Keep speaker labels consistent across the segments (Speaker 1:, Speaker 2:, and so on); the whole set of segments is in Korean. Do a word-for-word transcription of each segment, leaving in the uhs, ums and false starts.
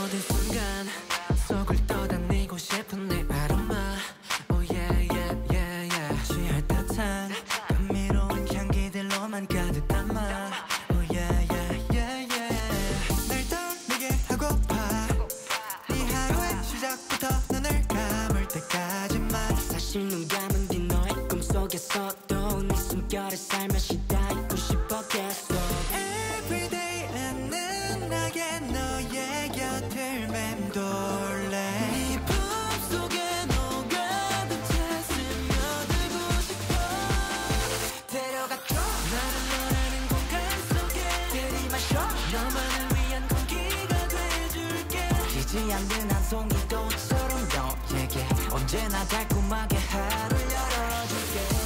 Speaker 1: 모든 순간 속을 떠다니고 싶은 네 아로마 Oh yeah yeah yeah yeah 취할 듯한 감미로운 향기들로만 가득 담아 Oh yeah yeah yeah yeah 날 떠올리게 하고파 네 하루의 시작부터 눈을 감을 때까지만 사실 눈 감은 뒤 너의 꿈속에서도 네 숨결에 살며시 다 있고 싶어 계속 Everyday 나는 나게 너의 곁을 맴돌래 네 품속에 녹아든 채 스며들고 싶어 데려가줘 나를 너라는 공간 속에 들이마셔 너만을 위한 공기가 돼줄게 지지 않는 한 송이 꽃처럼 너에게 언제나 달콤하게 하루를 열어줄게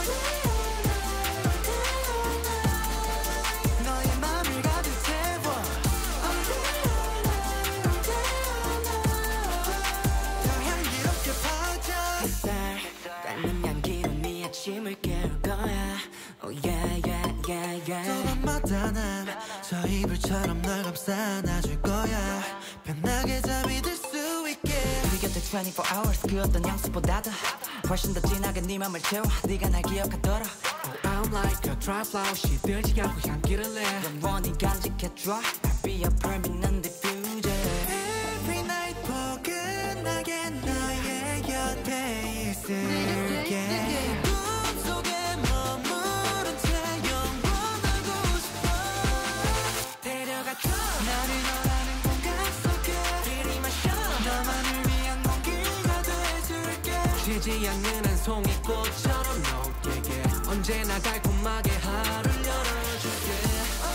Speaker 1: 닮은 향기로 네 아침을 깨울 거야 Oh yeah yeah yeah yeah 또 밤마다 난 저 이불처럼 널 감싸 안아줄 거야 편하게 잠이 들 수 있게 우리 곁에 twenty-four hours 그 어떤 향수보다도 훨씬 더 진하게 네 맘을 채워 네가 날 기억하도록 Oh I'm like a dry flower 시들지 않고 향기를 내 영원히 간직해줘 I'll be a permanent diffuser Every night 포근하게 너의 곁에 있을게 꿈속에 머무른 채 영원하고 싶어 데려가줘 나를 너라는 공간 속에 들이마셔 너만을 위한 공기가 돼줄게 지지 않는 한 송이 꽃처럼 너에게 언제나 달콤하게 하루를 열어줄게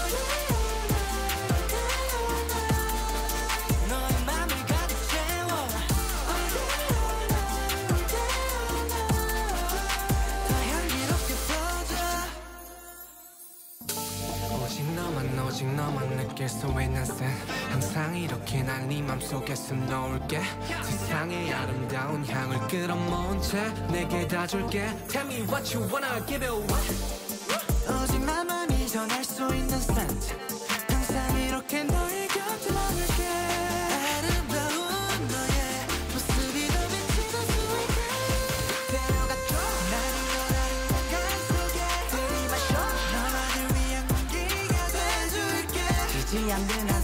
Speaker 1: 오직 너만 오직 너만 느낄 수 있는 새 항상 이렇게 날 네 맘속에 숨놓을게 세상의 아름다운 향을 끌어모은 채 내게 다 줄게 Tell me what you wanna give it away 오직 나만이 전할 수 있는 scent 항상 이렇게 너의 곁에 머물게 아름다운 너의 모습이 더 비치는 수 있게 데려가줘 나를 너라는 공간 속에 들이마셔 너만을 위한 공기가 돼줄게 지지 않는